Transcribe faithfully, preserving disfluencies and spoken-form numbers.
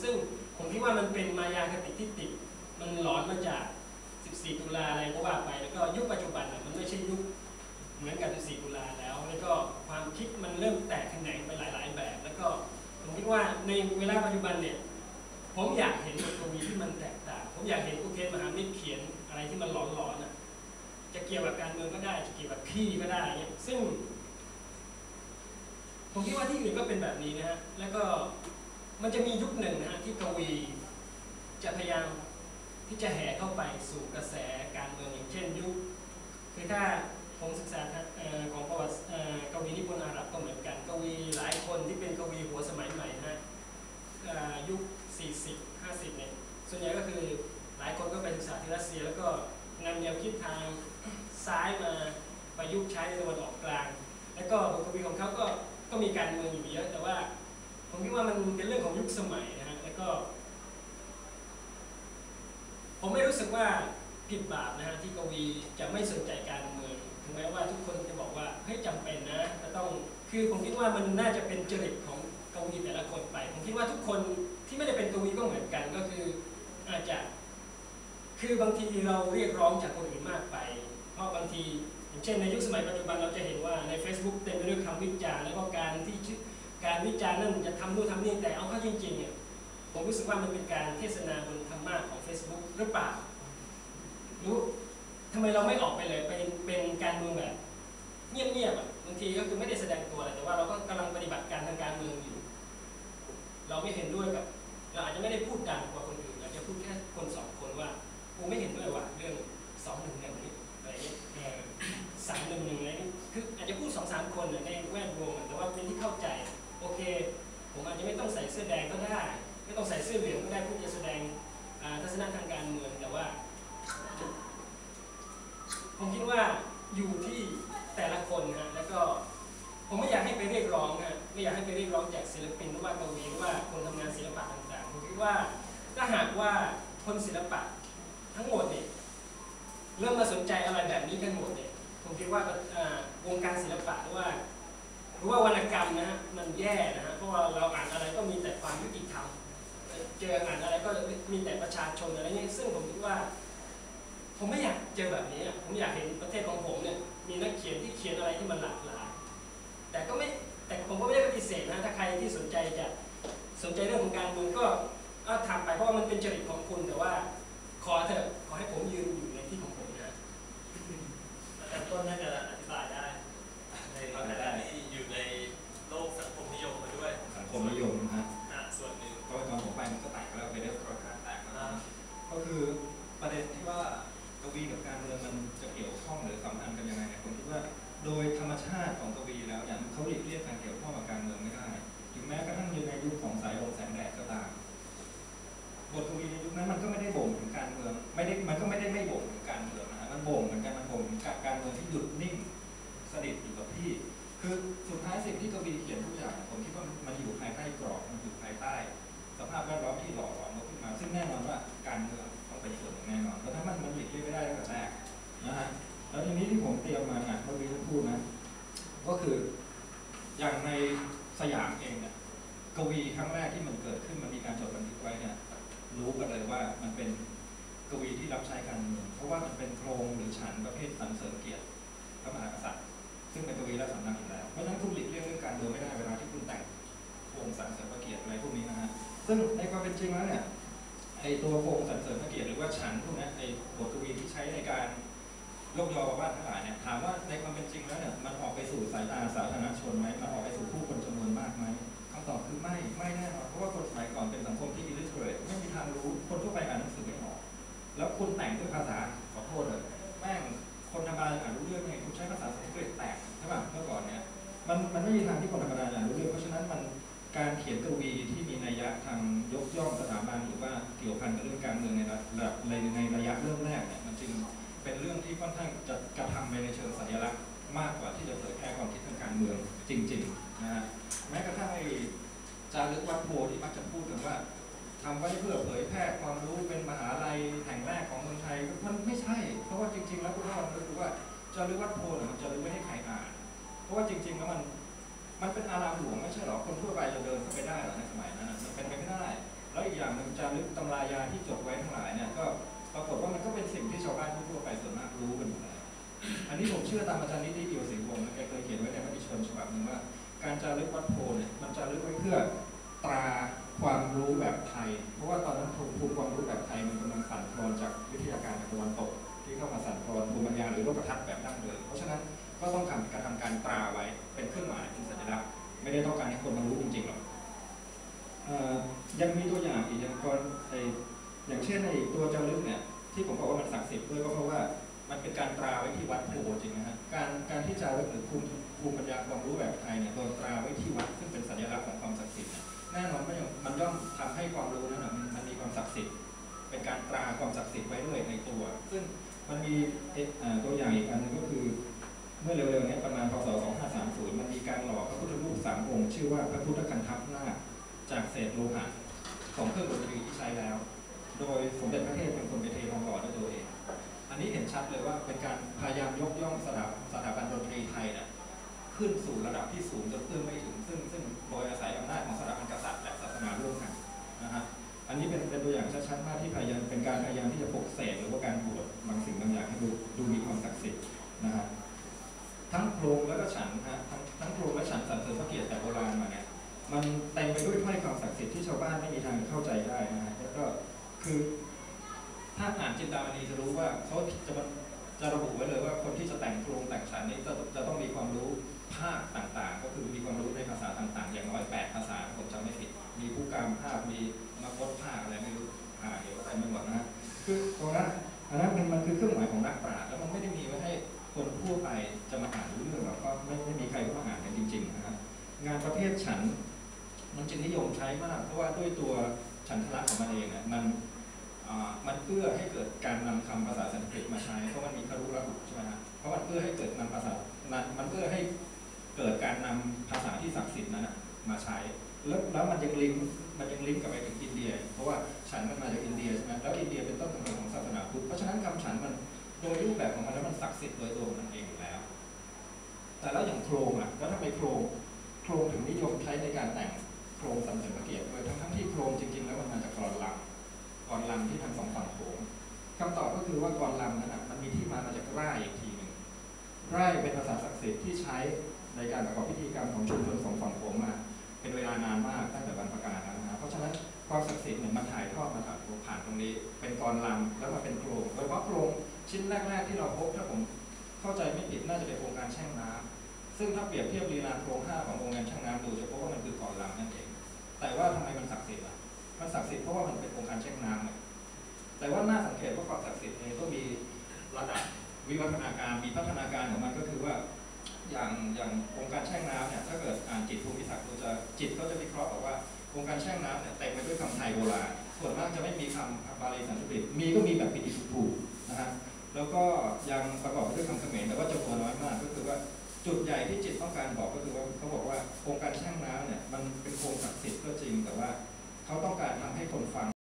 ซึ่งผมคิดว่ามันเป็นมายาคติที่ติดมันหลอนมาจากสิบสี่ตุลาอะไรก็ว่าไปแล้วก็ยุคปัจจุบันมันไม่ใช่ยุคเหมือนกับสิบสี่ตุลาแล้วแล้วก็ความคิดมันเริ่มแตกแขนงไปหลายๆแบบแล้วก็ผมคิดว่าในเวลาปัจจุบันเนี่ยผมอยากเห็นบทกวีที่มันแตกต่างผมอยากเห็นอุเทนมหามิตรเขียนอะไรที่มันหลอนๆน่ะจะเกี่ยวกับการเมืองก็ได้จะเกี่ยวกับพี่ก็ได้เนี่ยซึ่งผมคิดว่าที่อื่นก็เป็นแบบนี้นะฮะแล้วก็มันจะมียุคหนึ่งนะฮะที่กวีจะพยายามที่จะแห่เข้าไปสู่กระแสการเมืองอย่างเช่นยุคคือถ้าผมศึกษาของประวัติกวีนิพนธ์อาหรับก็เหมือนกันกวีหลายคนที่เป็นกวีหัวสมัยใหม่นะยุคสี่สิบ ห้าสิบเนี่ยส่วนใหญ่ก็คือหลายคนก็ไปศึกษาที่รัสเซียแล้วก็นำแนวคิดทางซ้ายมาประยุกต์ใช้ในตะวันออกกลางแล้วก็บทกวีของเขาก็ก็มีการเมืองอยู่เยอะแต่ว่าผมคิดว่ามันเป็นเรื่องของยุคสมัยนะฮะแล้วก็ผมไม่รู้สึกว่าผิดบาปนะฮะที่กวีจะไม่สนใจการเมืองถึงแม้ว่าทุกคนจะบอกว่าเฮ้ยจำเป็นนะจะต้องคือผมคิดว่ามันน่าจะเป็นจริตของกวีแต่ละคนไปผมคิดว่าทุกคนที่ไม่ได้เป็นกวีก็เหมือนกันก็คืออาจจะคือบางทีเราเรียกร้องจากคนอื่นมากไปเพราะบางทีอย่างเช่นในยุคสมัยปัจจุบันเราจะเห็นว่าใน Facebook เต็มไปด้วยคำวิจารณ์แล้วก็การที่การวิจารณ์นั่นจะทำนู่นทำนี่แต่เอาเข้าจริงๆเนี่ยผมรู้สึกว่ามันเป็นการเทศนาบนธรรมะของ Facebook หรือเปล่ารู้ทำไมเราไม่ออกไปเลยเป็นเป็นการเมืองแบบเงียบๆอ่ะบางทีก็คือไม่ได้แสดงตัวอะไรแต่ว่าเราก็กำลังปฏิบัติการทางการเมืองอยู่เราไม่เห็นด้วยกับเราอาจจะไม่ได้พูดดังกว่าคนอื่นอาจจะพูดแค่คนสองคนว่ากูไม่เห็นด้วยว่าเรื่องสองหนึ่งหนึ่งนี้อะไรนี้สามหนึ่งหนึ่งอะไรนี้คืออาจจะพูดสองสามคนในแวดวงแต่ว่าเป็นที่เข้าใจโอเคผมอาจจะไม่ต้องใส่เสื้อแดงก็ได้ไม่ต้องใส่เสื้อเหลืองก็ได้เพื่อจะแสดงทัศนะทางการเมืองแต่ว่าผมคิดว่าอยู่ที่แต่ละคนนะแล้วก็ผมไม่อยากให้ไปเรียกร้องนะไม่อยากให้ไปเรียกร้องจากศิลปินหรือว่ากวีหรือว่าคนทำงานศิลปะต่างๆผมคิดว่าถ้าหากว่าคนศิลปะทั้งหมดเนี่ยเริ่มมาสนใจอะไรแบบนี้กันหมดเนี่ยผมคิดว่าวงการศิลปะหรือว่าหรือว่าวรรณกรรมนะฮะมันแย่นะฮะเพราะว่าเราอ่านอะไรก็มีแต่ความยุติธรรมเจออ่านอะไรก็มีแต่ประชาชนอะไรนี้ซึ่งผมคิดว่าผมไม่อยากเจอแบบนี้ผมอยากเห็นประเทศของผมเนี่ยมีนักเขียนที่เขียนอะไรที่มันหลากหลายแต่ก็ไม่แต่ผมก็ไม่ได้ปฏิเสธนะถ้าใครที่สนใจจะสนใจเรื่องของการเมืองก็ทำไปเพราะว่ามันเป็นจริตของคุณแต่ว่าขอเถอะขอให้ผมยืนอยู่ในที่ของผมนะแต่ต้นน่าจะอธิบายได้ในขณะที่อยู่ในโลกสังคมนิยมมาด้วยสังคมนิยมนะส่วนหนึ่งก็ตอนผมไปมันก็แตกแล้วไปได้ค่อนข้างแตกแล้วก็คือประเด็นที่ว่ากวีกับการเมืองมันจะเกี่ยวข้องหรือสัมพันธ์กันยังไงผมคิดว่าโดยธรรมชาติของกวีแล้วอย่างเขาหลีกเลี่ยงการเกี่ยวข้องกับการเมืองไม่ได้ถึงแม้กระทั่งในยุคของสายลมแสงแดดก็ตามบทกวีในยุคนั้นมันก็ไม่ได้บ่งถึงการเมืองไม่ได้มันก็ไม่ได้ไม่บ่งถึงการเมืองนะมันบ่งเหมือนกันมันบ่งถึงการเมืองที่หยุดนิ่งสนิทอยู่กับที่คือสุดท้ายสิ่งที่กวีเขียนทุกอย่างผมคิดว่ามันอยู่ภายใต้กรอบมันอยู่ภายใต้สภาพแวดล้อมที่หล่อหลอมขึ้นมาซึ่งแน่นอนว่าการเมืองต้องเป็นส่วนหนึ่งแน่นอนเพราะถ้ามันมันหลีกเลี่ยงไม่ได้ตั้งแต่แรกนะฮะแล้วทีนี้ที่ผมเตรียมมาอ่ะเมื่อกี้พูดนะก็คืออย่างในสยามเองเนี่ยกวีครั้งแรกที่มันเกิดขึ้นมันมีการจดบันทึกไว้เนี่ยรู้กันเลยว่ามันเป็นกวีที่รับใช้การเมืองเพราะว่ามันเป็นโครงหรือฉันประเภทสรรเสริญเกียรติพระมหากษัตริย์ซึ่งเป็นกวีและสำนักอยู่แล้วเพราะฉะนั้นคุณหลีกเลี่ยงเรื่องการเมืองไม่ได้เวลาที่คุณแต่งโครงสรรเสริญพระเกียรติอะไรพวกนี้นะฮะซึ่งในความเป็นจริงแล้วเนี่ยไอตัวโครงสรรเสริญพระเกียรติหรือว่าฉันพวกนี้ไอบทกวีที่ใช้ในการยกยอว่าทั้งหลายเนี่ยถามว่าในความเป็นจริงแล้วเนี่ยมันออกไปสู่สายตาสาธารณชนไหมมันออกไปสู่ผู้คนจำนวนมากไหมคำตอบคือไม่ไม่แน่นอนเพราะว่าคนสมัยก่อนเป็นสังคมที่ illiterate ไม่มีทางรู้คนทั่วไปอ่านหนังสือไม่ออกแล้วคุณแต่งด้วยภาษาขอโทษเลยแม่งคนธรรมดาอ่านรู้เรื่องไงคุณใช้ภาษาสังกฤษแตกใช่ป่ะเมื่อก่อนเนี่ยมันมันไม่มีทางที่คนธรรมดาอ่านรู้เรื่องเพราะฉะนั้นมันการเขียนกวีที่มีนัยยะทางยกย่องสถาบันหรือว่าเกี่ยวพันกับเรื่องการเมืองในระดับในในระยะเริ่มแรกเนี่ยมันจึงเป็นเรื่องที่ค่อนข้างจะกระทำไปในเชิงสัญลักษณ์มากกว่าที่จะเผยแพร่ความคิดทางการเมืองจริงๆนะฮะแม้กระทั่งไอ้จารึกวัดโพที่มักจะพูดกันว่าทำไว้เพื่อเผยแพร่ความรู้เป็นมหาลัยแห่งแรกของเมืองไทยมันไม่ใช่เพราะว่าจริงๆแล้วคุณพ่อเรารู้ว่าจารึกวัดโพเนี่ยมันจารึกไม่ให้ใครอ่านเพราะว่าจริงๆแล้วมันมันเป็นอารามหลวงไม่ใช่หรอคนทั่วไปจะเดินเข้าไปได้หรอในสมัยนั้นมันเป็นไปไม่ได้แล้วอีกอย่างจารึกตำรายาที่จดไว้ทั้งหลายเนี่ยก็ปรากฏว่ามันก็เป็นสิ่งที่ชาวบ้านทั่วไปส่วนมากรู้กันหมดแล้วอันนี้ผมเชื่อตามอาจารย์นิติอิวสิงห์วงศ์นะแกเคยเขียนไว้ในมติชนฉบับหนึ่งว่าการจารึกวัดโพเนี่ยมันจารึกไว้เพื่อตราความรู้แบบไทยเพราะว่าตอนนั้นภูมิความรู้แบบไทยมันกำลังสั่นคลอนจากวิทยาการจากตะวันตกที่เข้ามาสั่นคลอนภูมิปัญญาหรือโลกทัศน์แบบดั้งเดิมเพราะฉะนั้นก็ต้องทำการทำการตราไว้เป็นเครื่องหมายเป็นสัญลักษณ์ไม่ได้ต้องการให้คนมารู้จริงๆหรอกยังมีตัวอย่างอีกอย่างก่อนไออย่างเช่นในตัวจารึกเนี่ยที่ผมบอกว่ามันศักดิ์สิทธิ์ด้วยก็เพราะว่ามันเป็นการตราไว้ที่วัดโพจริงนะฮะการการที่จารึกหรือภูมิภูมิปัญญาความรู้แบบไทยเนี่ยโดนตราไว้ที่วัดซึ่งเป็นสัญลักษณ์ของความศักดิ์สิทธิ์แน่นอนมันมันย่อมทำให้ความรู้นั้นมันมันมีความศักดิ์สิทธิ์เป็นการตราความศักดิ์สิทธิ์ไว้ด้วยในตัวซึ่งมันมีตัวอย่างอีกอันนึงก็คือเมื่อเร็วๆนี้ประมาณพศสองห้าสามศูนย์มันมีการหล่อพระพุทธรูปสามองค์ชื่อว่าพระพุทธคันทัพนาคจากเศษโลหะของเครื่องดนตรีที่ใช้แล้วโดยสมเด็จพระเทพเป็นคนไปเททองหล่อด้วยตัวเองอันนี้เห็นชัดเลยว่าเป็นการพยายามยกย่องสถาสถาบันดนตรีไทยเนี่ยขึ้นสู่ระดับที่สูงจนเอื้อมไม่ถึงซึ่งซึ่งโดยอาศัยอำนาจของสถาบันกษัตริย์และศาสนาร่วมกันนะฮะอันนี้เป็นเป็นตัวอย่างชัดๆมากที่พยายามเป็นการพยายามที่จะปลุกเสกหรือว่าการบวชบางสิ่งบางอย่างให้ดูดูมีความศักดิ์สิทธิ์นะฮะทั้งโครงและก็ฉันฮะทั้งทั้งโครงและฉันสรรเสริญพระเกียรติแต่โบราณมาเนี่ยมันเต็มไปด้วยถ้อยคำศักดิ์สิทธิ์ที่ชาวบ้านไม่มีทางเข้าใจได้นะฮะแล้วก็คือถ้าอ่านจินตามณีจะรู้ว่าเขาจะมันจะระบุไว้เลยว่าคนที่จะแต่งโครงแต่งฉันนี้จะจะต้องมีความรู้ภาคต่างๆก็คือมีความรู้ในภาษาต่างๆอย่างน้อยแปดภาษาผมจำไม่ผิดมีผู้การภาคมีนักพจน์ภาคอะไรไม่รู้อ่าเดี๋ยวอะไรไม่หมดนะคือตรงนั้นอันนั้นมันมันคือเครื่องหมายของนักปราชญ์แล้วมันไม่ได้มีไว้ให้คนทั่วไปจะมาอ่านรู้เรื่องหรอกก็ไม่ไม่มีใครมาอ่านกันจริงๆนะครับงานประเภทฉันมันจึงนิยมใช้มากเพราะว่าด้วยตัวฉันทละของมันเองเนี่ยมันมันเอื้อให้เกิดการนำคำภาษาสันสกฤตมาใช้เพราะมันมีคารุระหุใช่ไหมฮะเพราะมันเอื้อให้เกิดนำภาษามันเอื้อให้เกิดการนำภาษาที่ศักดิ์สิทธิ์นั้นมาใช้แล้วแล้วมันยังลิงก์มันยังลิงก์กับไปถึงอินเดียเพราะว่าฉันมันมาจากอินเดียใช่ไหมแล้วอินเดียเป็นต้นกำเนิดของศาสนาพุทธเพราะฉะนั้นคำฉันมันโดยรูปแบบของมันแล้วมันศักดิ์สิทธิ์โดยตัวมันเองอยู่แล้วแต่แล้วอย่างโครงอ่ะแล้วทำไมโครงโครงถึงนิยมใช้ในการแต่งโครงสรรเสริญพระเกียรติโดยทั้งที่โครงจริงๆแล้วมันมาจากกลอนลำกลอนลำที่ทางสองฝั่งโขงคำตอบก็คือว่ากลอนลำนั้นมันมีที่มามาจากไร่อีกทีหนึ่งไร่เป็นภาษาศักดิ์สิทธิ์ที่ใช้ในการประกอบพิธีกรรมของชุมชนสองฝั่งโขงมาเป็นเวลานานมากตั้งแต่บรรพกาลแล้วนะเพราะฉะนั้นความศักดิ์สิทธิ์เนี่ยมันถ่ายทอดมาผ่านตรงนี้เป็นกลอนลำแล้วมาเป็นโครงโดยเฉพาะโครงชิ้นแรกๆที่เราพบถ้าผมเข้าใจไม่ผิดน่าจะเป็นโครงการแช่งน้ำซึ่งถ้าเปรียบเทียบลีลาโครงห้าของโครงการแช่งน้ำดูจะพบว่ามันคือกลอนลำนั่นเองแต่ว่าทำไมมันศักดิ์สิทธิ์อ่ะมันศักดิ์สิทธิ์เพราะว่ามันเป็นโครงการแช่งน้ำเนี่ยแต่ว่าน่าสังเกตว่าความศักดิ์สิทธิ์เองก็มีระดับวิวัฒนาการมีพัฒนาการของมันก็คือว่าอย่างอย่างองค์การแช่งน้ำเนี่ยถ้าเกิดอ่านจิตภูมิศักดิ์เราจะจิตก็จะวิเคราะห์บอกว่าองค์การแช่งน้ำเนี่ยเต็มไปด้วยคำไทยโบราณส่วนมากจะไม่มีคำบาลีสันสกฤตมีก็มีแบบปิติสุภูนะฮะแล้วก็ยังประกอบด้วยคำเขมรแต่ว่าจำนวนน้อยมากก็คือว่าจุดใหญ่ที่จิตต้องการบอกก็คือว่าเขาบอกว่าองค์การแช่งน้ำเนี่ยมันเป็นโครงศักดิ์สิทธิ์ก็จริงแต่ว่าเขาต้องการทำให้คนฟัง